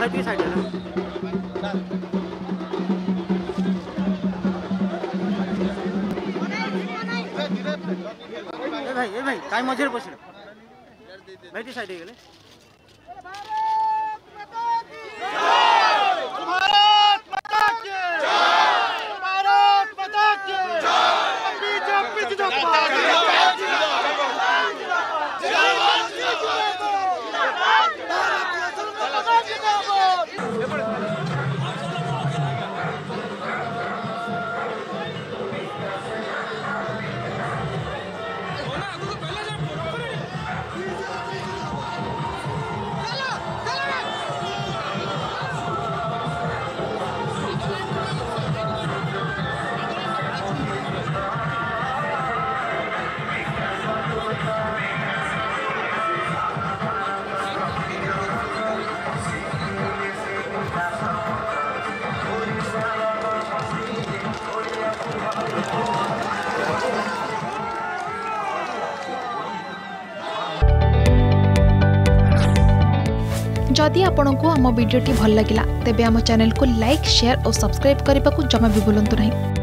भाई साइड भाई काय मझे बस भाई टी साइड गले जदि आपंक आम भिडी भल लगा तेब आम चैनल को लाइक शेयर और सब्सक्राइब करने को जमा भी भूलु नहीं।